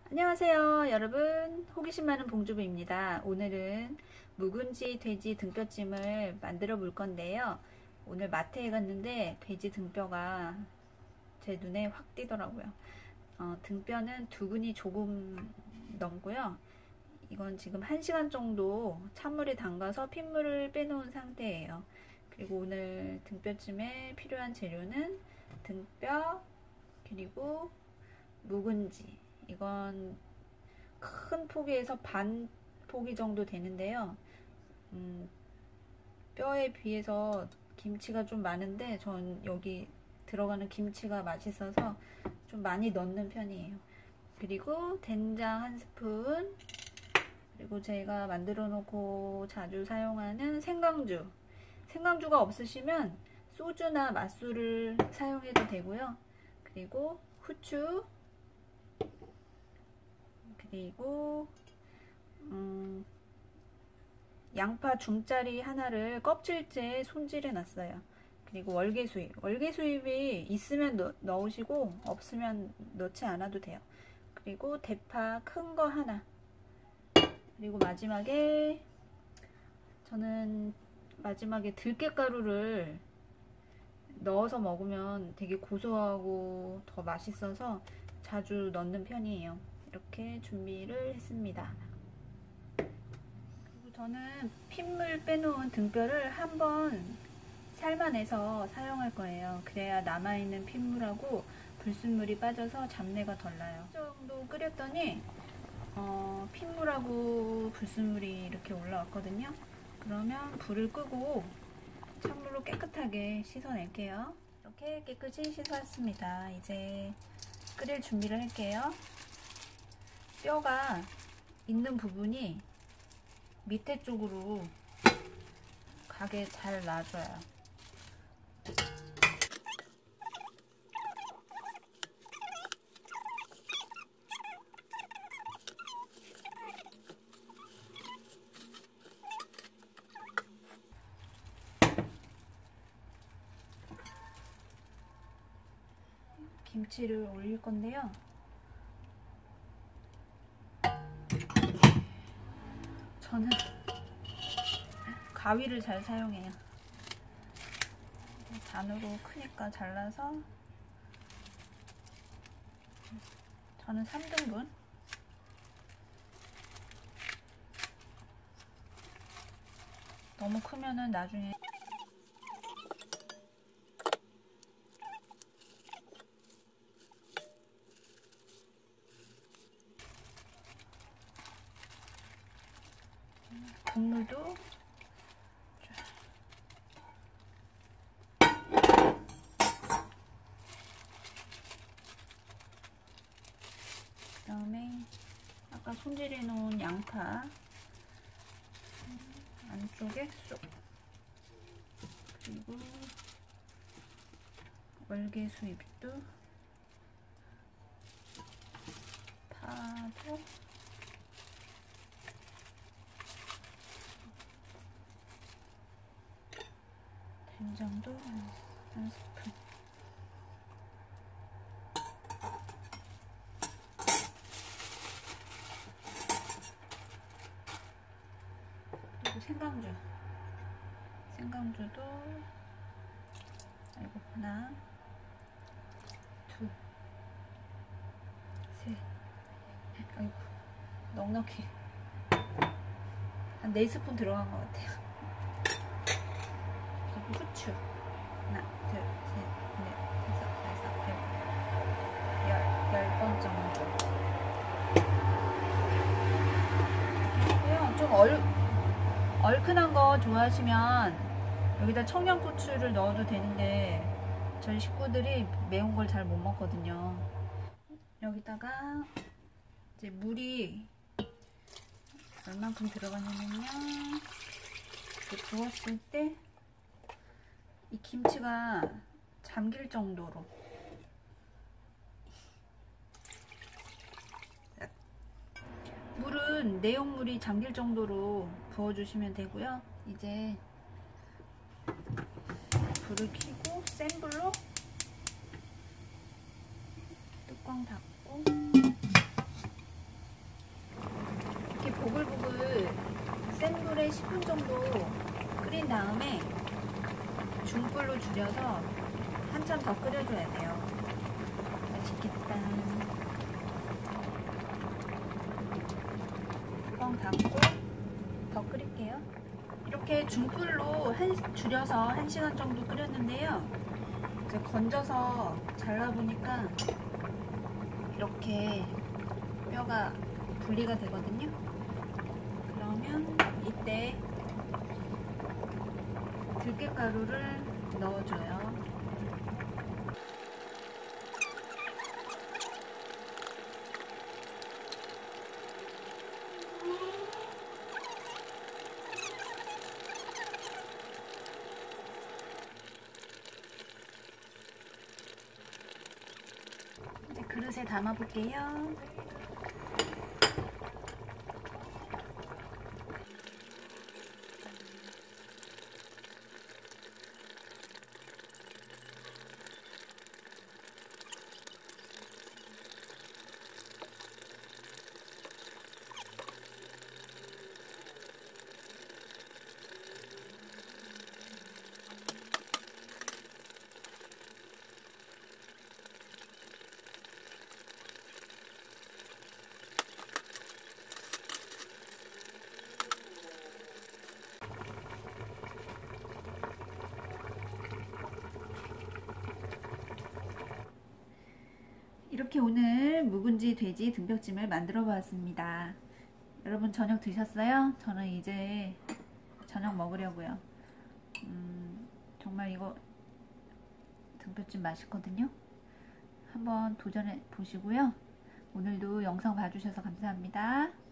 안녕하세요 여러분, 호기심 많은 봉주부입니다. 오늘은 묵은지 돼지 등뼈찜을 만들어 볼 건데요. 오늘 마트에 갔는데 돼지 등뼈가 제 눈에 확 띄더라고요. 등뼈는 두근이 조금 넘고요. 이건 지금 1시간 정도 찬물에 담가서 핏물을 빼놓은 상태예요. 그리고 오늘 등뼈찜에 필요한 재료는 등뼈 그리고 묵은지, 이건 큰 포기에서 반 포기 정도 되는데요. 뼈에 비해서 김치가 좀 많은데 전 여기 들어가는 김치가 맛있어서 좀 많이 넣는 편이에요. 그리고 된장 1스푼, 그리고 제가 만들어 놓고 자주 사용하는 생강주. 생강주가 없으시면 소주나 맛술을 사용해도 되고요. 그리고 후추, 그리고 양파 중짜리 하나를 껍질째 손질해 놨어요. 그리고 월계수잎이 있으면 넣으시고 없으면 넣지 않아도 돼요. 그리고 대파 큰 거 하나, 그리고 저는 마지막에 들깨가루를 넣어서 먹으면 되게 고소하고 더 맛있어서 자주 넣는 편이에요. 이렇게 준비를 했습니다. 그리고 저는 핏물 빼놓은 등뼈를 한번 삶아내서 사용할 거예요. 그래야 남아있는 핏물하고 불순물이 빠져서 잡내가 덜 나요. 이 정도 끓였더니 핏물하고 불순물이 이렇게 올라왔거든요. 그러면 불을 끄고 찬물로 깨끗하게 씻어낼게요. 이렇게 깨끗이 씻어왔습니다. 이제 끓일 준비를 할게요. 뼈가 있는 부분이 밑에 쪽으로 가게 잘 놔줘요. 김치를 올릴 건데요. 저는 가위를 잘 사용해요. 반으로 크니까 잘라서, 저는 3등분. 너무 크면은 나중에 국물도 그다음에 아까 손질해 놓은 양파 안쪽에 쏙, 그리고 월계수잎도 파도, 된장도 1스푼, 그리고 생강주도 하나, 둘, 셋, 아이고 넉넉히 한 4스푼 들어간 것 같아요. 그리고 후추 하나, 둘, 셋, 넷, 다섯, 여섯, 10번 정도. 좀 얼큰한 거 좋아하시면 여기다 청양고추를 넣어도 되는데 저희 식구들이 매운 걸 잘 못 먹거든요. 여기다가 이제 물이 얼만큼 들어가냐면요, 이렇게 부었을 때 이 김치가 잠길 정도로, 물은 내용물이 잠길 정도로 부어주시면 되고요. 이제 불을 켜고 센 불로 뚜껑 닫고 보글보글 센 불에 10분 정도 끓인 다음에 중불로 줄여서 한참 더 끓여줘야 돼요. 맛있겠다. 뚜껑 닫고 더 끓일게요. 이렇게 중불로 줄여서 1시간 정도 끓였는데요. 이제 건져서 잘라보니까 이렇게 뼈가 분리가 되거든요. 그러면 이때 들깨가루를 넣어줘요. 이제 그릇에 담아 볼게요. 이렇게 오늘 묵은지 돼지 등뼈찜을 만들어 보았습니다. 여러분 저녁 드셨어요? 저는 이제 저녁 먹으려고요. 정말 이거 등뼈찜 맛있거든요. 한번 도전해 보시고요. 오늘도 영상 봐주셔서 감사합니다.